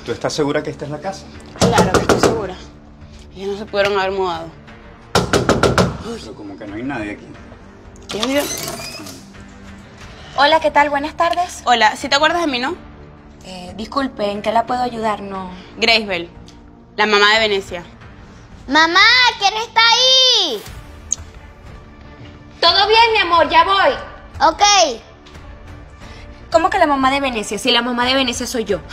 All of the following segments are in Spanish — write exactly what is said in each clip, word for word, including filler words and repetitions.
¿Tú estás segura que esta es la casa? Claro que estoy segura. Ellos no se pudieron haber mudado. Pero como que no hay nadie aquí. ¿Qué vive? Hola, ¿qué tal? Buenas tardes. Hola, ¿sí te acuerdas de mí, no? Eh, disculpe, ¿en qué la puedo ayudar? No. Grace, la mamá de Venecia. ¡Mamá! ¿Quién está ahí? Todo bien, mi amor, ya voy. Ok. ¿Cómo que la mamá de Venecia? Si la mamá de Venecia soy yo.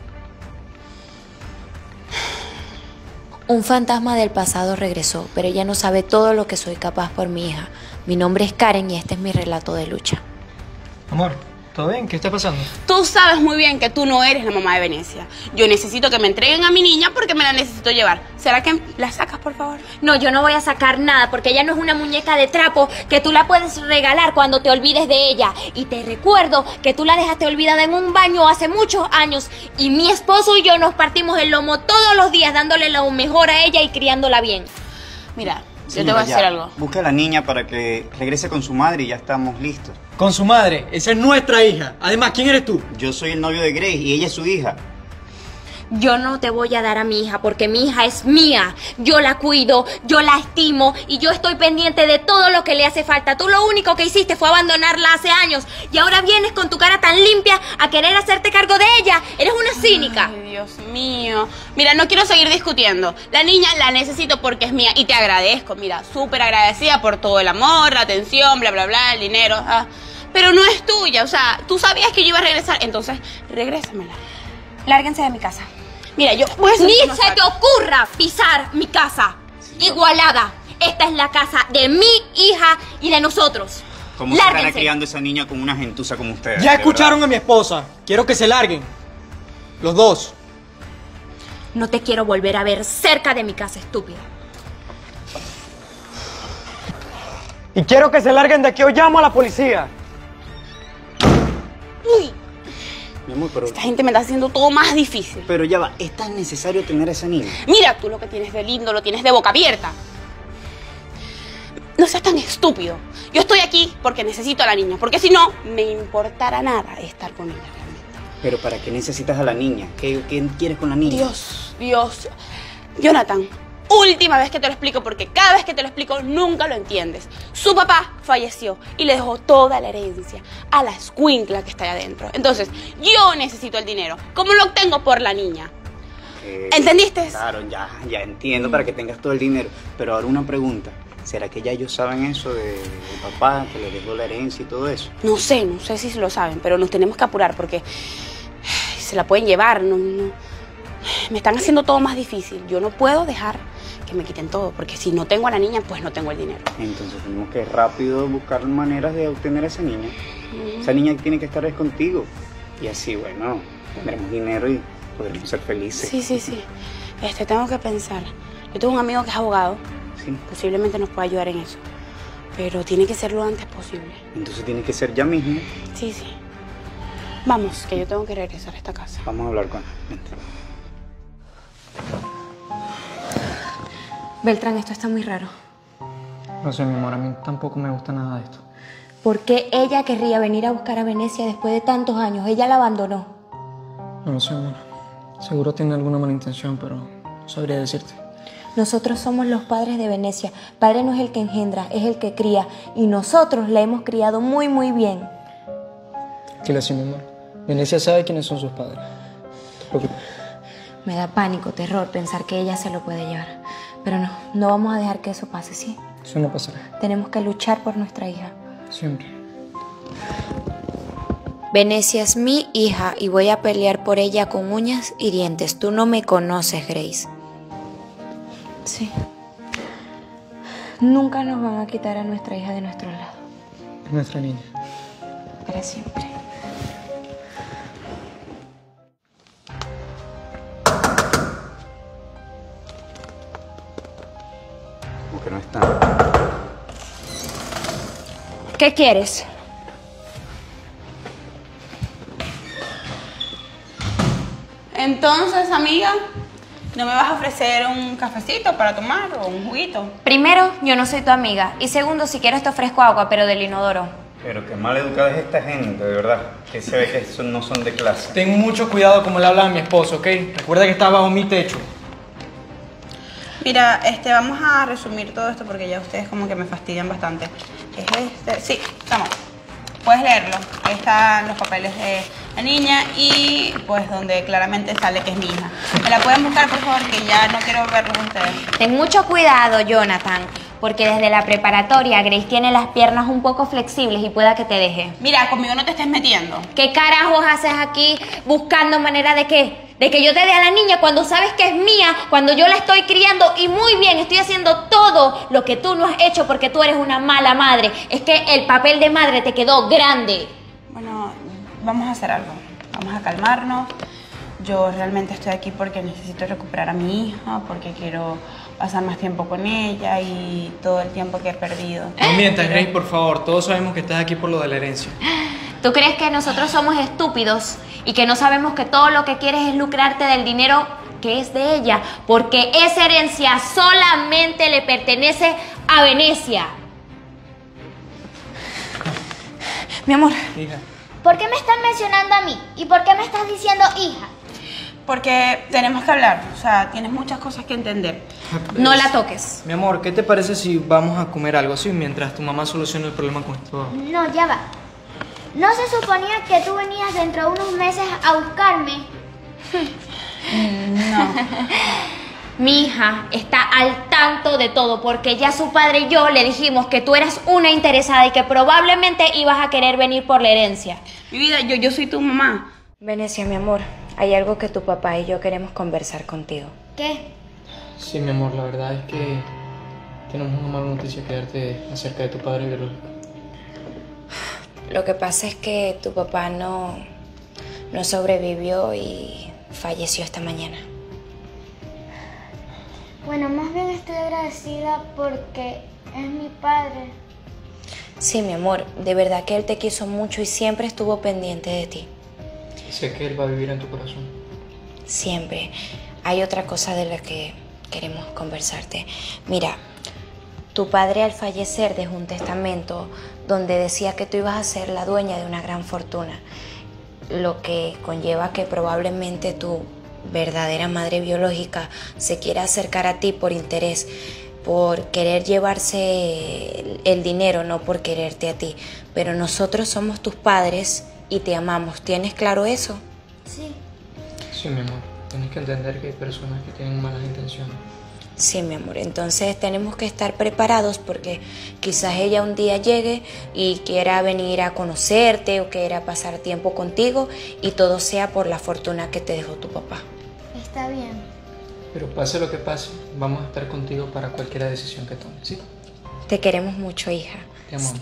Un fantasma del pasado regresó, pero ella no sabe todo lo que soy capaz por mi hija. Mi nombre es Karen y este es mi relato de lucha. Amor, ¿todo bien? ¿Qué está pasando? Tú sabes muy bien que tú no eres la mamá de Venecia. Yo necesito que me entreguen a mi niña porque me la necesito llevar. ¿Será que la sacas, por favor? No, yo no voy a sacar nada porque ella no es una muñeca de trapo que tú la puedes regalar cuando te olvides de ella. Y te recuerdo que tú la dejaste olvidada en un baño hace muchos años y mi esposo y yo nos partimos el lomo todos los días dándole lo mejor a ella y criándola bien. Mira, Señora, yo te voy a ya, hacer algo. Busca a la niña para que regrese con su madre y ya estamos listos. Con su madre. Esa es nuestra hija. Además, ¿quién eres tú? Yo soy el novio de Grace y ella es su hija. Yo no te voy a dar a mi hija porque mi hija es mía. Yo la cuido, yo la estimo y yo estoy pendiente de todo lo que le hace falta. Tú lo único que hiciste fue abandonarla hace años y ahora vienes con tu cara tan limpia a querer hacerte cargo de ella. Eres una cínica. Ay, Dios mío. Mira, no quiero seguir discutiendo. La niña la necesito porque es mía y te agradezco. Mira, súper agradecida por todo el amor, la atención, bla, bla, bla, el dinero. Ah, pero no es tuya. O sea, tú sabías que yo iba a regresar. Entonces, regrésamela. Lárguense de mi casa. Mira, yo voy a hacer Ni que se no te saque. ocurra pisar mi casa. Igualada. Esta es la casa de mi hija y de nosotros. ¿Cómo se estará Lárguense. criando esa niña con una gentuza como ustedes? Ya de escucharon verdad? a mi esposa. Quiero que se larguen. Los dos. No te quiero volver a ver cerca de mi casa, estúpida. Y quiero que se larguen de aquí o llamo a la policía. Uy, Mi amor, pero, esta gente me está haciendo todo más difícil. pero ya va, ¿es tan necesario tener a esa niña? Mira, tú lo que tienes de lindo lo tienes de boca abierta. No seas tan estúpido. Yo estoy aquí porque necesito a la niña, porque si no, me importará nada estar con ella realmente. Pero ¿para qué necesitas a la niña? ¿Qué, qué quieres con la niña? Dios, Dios. Jonathan, última vez que te lo explico, porque cada vez que te lo explico nunca lo entiendes. Su papá falleció y le dejó toda la herencia a la escuincla que está ahí adentro. Entonces, yo necesito el dinero. ¿Cómo lo obtengo? Por la niña. Eh, ¿Entendiste? Claro, ya, ya entiendo para que tengas todo el dinero. Pero ahora una pregunta. ¿Será que ya ellos saben eso de, del papá, que le dejó la herencia y todo eso? No sé, no sé si lo saben, pero nos tenemos que apurar porque se la pueden llevar. No, no. Me están haciendo todo más difícil. Yo no puedo dejar que me quiten todo, porque si no tengo a la niña, pues no tengo el dinero. Entonces tenemos que rápido buscar maneras de obtener a esa niña. Esa niña tiene que estar es contigo. Y así, bueno, tendremos dinero y podremos ser felices. Sí, sí, sí. Este, tengo que pensar. Yo tengo un amigo que es abogado. Sí. Posiblemente nos pueda ayudar en eso. Pero tiene que ser lo antes posible. Entonces tiene que ser ya mismo. Sí, sí. Vamos, que yo tengo que regresar a esta casa. Vamos a hablar con él. Vente. Beltrán, esto está muy raro. No sé, mi amor, a mí tampoco me gusta nada de esto. ¿Por qué ella querría venir a buscar a Venecia después de tantos años? Ella la abandonó. No lo sé, amor. Seguro tiene alguna mala intención, pero no sabría decirte. Nosotros somos los padres de Venecia. Padre no es el que engendra, es el que cría. Y nosotros la hemos criado muy, muy bien. Tranquila, sí, mi amor. Venecia sabe quiénes son sus padres. No te preocupes. Me da pánico, terror pensar que ella se lo puede llevar. Pero no, no vamos a dejar que eso pase, ¿sí? Eso no pasará. Tenemos que luchar por nuestra hija. Siempre. Venecia es mi hija y voy a pelear por ella con uñas y dientes. Tú no me conoces, Grace. Sí. Nunca nos van a quitar a nuestra hija de nuestro lado. Es nuestra niña. Para siempre. Como que no está. ¿Qué quieres? Entonces, amiga, ¿no me vas a ofrecer un cafecito para tomar o un juguito? Primero, yo no soy tu amiga. Y segundo, si quieres te ofrezco agua, pero del inodoro. Pero qué mal educada es esta gente, de verdad. Que se ve que eso no son de clase. Ten mucho cuidado como le hablas a mi esposo, ¿ok? Recuerda que está bajo mi techo. Mira, este, vamos a resumir todo esto porque ya ustedes como que me fastidian bastante. Es este, sí, vamos. Puedes leerlo. Ahí están los papeles de la niña y pues donde claramente sale que es mi hija. ¿Me la pueden buscar, por favor? Que ya no quiero verlos ustedes. Ten mucho cuidado, Jonathan, porque desde la preparatoria Grace tiene las piernas un poco flexibles y pueda que te deje. Mira, conmigo no te estés metiendo. ¿Qué carajos haces aquí buscando manera de qué? De que yo te dé a la niña cuando sabes que es mía, cuando yo la estoy criando y muy bien, estoy haciendo todo lo que tú no has hecho porque tú eres una mala madre. Es que el papel de madre te quedó grande. Bueno, vamos a hacer algo. Vamos a calmarnos. Yo realmente estoy aquí porque necesito recuperar a mi hija, porque quiero pasar más tiempo con ella y todo el tiempo que he perdido. No mientas, Grace, por favor. Todos sabemos que estás aquí por lo de la herencia. ¿Tú crees que nosotros somos estúpidos y que no sabemos que todo lo que quieres es lucrarte del dinero que es de ella? Porque esa herencia solamente le pertenece a Venecia. Mi amor. Hija. ¿Por qué me están mencionando a mí? ¿Y por qué me estás diciendo hija? Porque tenemos que hablar. O sea, tienes muchas cosas que entender. No la toques. Mi amor, ¿qué te parece si vamos a comer algo así mientras tu mamá soluciona el problema con esto? No, ya va. ¿No se suponía que tú venías dentro de unos meses a buscarme? No. Mi hija está al tanto de todo porque ya su padre y yo le dijimos que tú eras una interesada y que probablemente ibas a querer venir por la herencia. Mi vida, yo, yo soy tu mamá. Venecia, mi amor, hay algo que tu papá y yo queremos conversar contigo. ¿Qué? Sí, mi amor, la verdad es que tenemos una mala noticia que darte acerca de tu padre biológico. Lo que pasa es que tu papá no, no sobrevivió y falleció esta mañana. Bueno, más bien estoy agradecida porque es mi padre. Sí, mi amor, de verdad que él te quiso mucho y siempre estuvo pendiente de ti. Sé que él va a vivir en tu corazón. Siempre. Hay otra cosa de la que queremos conversarte. Mira, tu padre al fallecer dejó un testamento donde decía que tú ibas a ser la dueña de una gran fortuna, lo que conlleva que probablemente tu verdadera madre biológica se quiera acercar a ti por interés, por querer llevarse el dinero, no por quererte a ti. Pero nosotros somos tus padres y te amamos. ¿Tienes claro eso? Sí. Sí, mi amor. Tienes que entender que hay personas que tienen malas intenciones. Sí, mi amor. Entonces tenemos que estar preparados porque quizás ella un día llegue y quiera venir a conocerte o quiera pasar tiempo contigo y todo sea por la fortuna que te dejó tu papá. Está bien. Pero pase lo que pase, vamos a estar contigo para cualquier decisión que tomes, ¿sí? Te queremos mucho, hija. Te amamos.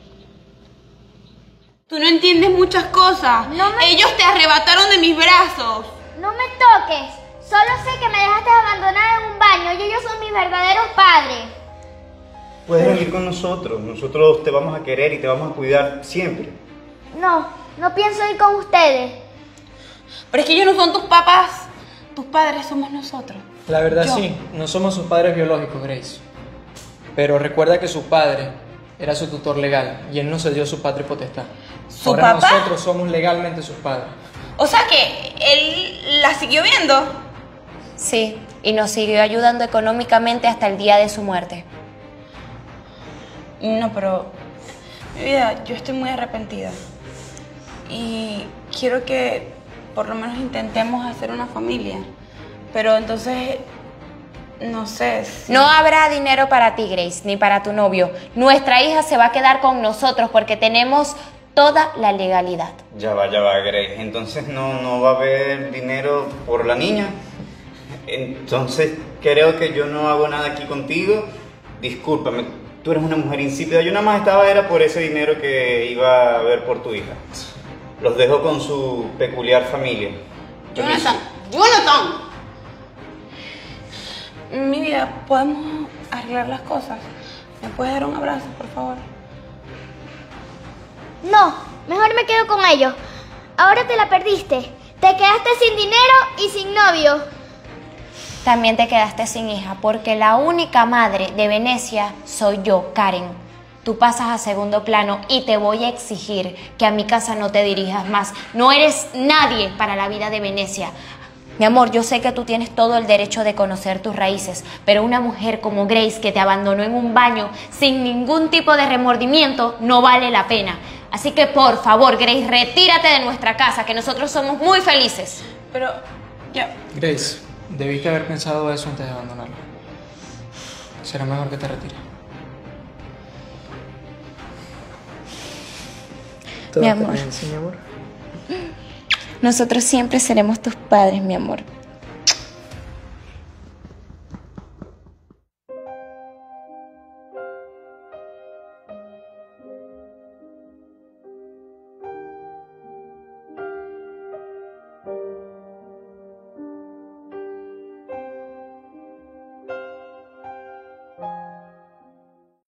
Tú no entiendes muchas cosas. No me- Ellos te arrebataron de mis brazos. No me toques. Solo sé que me dejaste abandonada en un baño y ellos son mis verdaderos padres. Puedes venir con nosotros. Nosotros te vamos a querer y te vamos a cuidar siempre. No, no pienso ir con ustedes. Pero es que ellos no son tus papás. Tus padres somos nosotros. La verdad Yo. sí, no somos sus padres biológicos, Grace. Pero recuerda que su padre era su tutor legal y él nos cedió su patria potestad. ¿Su Ahora papá? nosotros somos legalmente sus padres. O sea que él la siguió viendo. Sí, y nos siguió ayudando económicamente hasta el día de su muerte. No, pero mi vida, yo estoy muy arrepentida. Y quiero que por lo menos intentemos hacer una familia. Pero entonces, no sé si... No habrá dinero para ti, Grace, ni para tu novio. Nuestra hija se va a quedar con nosotros porque tenemos toda la legalidad. Ya va, ya va, Grace. Entonces no, no va a haber dinero por la niña. Entonces creo que yo no hago nada aquí contigo. Discúlpame, tú eres una mujer insípida. Yo nada más estaba era por ese dinero que iba a ver por tu hija. Los dejo con su peculiar familia. Jonathan, Jonathan. Mi vida, ¿podemos arreglar las cosas? ¿Me puedes dar un abrazo, por favor? No, mejor me quedo con ellos. Ahora te la perdiste. Te quedaste sin dinero y sin novio. También te quedaste sin hija porque la única madre de Venecia soy yo, Karen, tú pasas a segundo plano y te voy a exigir que a mi casa no te dirijas más. No eres nadie para la vida de Venecia. Mi amor, yo sé que tú tienes todo el derecho de conocer tus raíces, pero una mujer como Grace que te abandonó en un baño sin ningún tipo de remordimiento no vale la pena. Así que por favor, Grace, retírate de nuestra casa, que nosotros somos muy felices. Pero, ya. Grace, debiste haber pensado eso antes de abandonarlo. Será mejor que te retires. Mi amor. Nosotros siempre seremos tus padres, mi amor.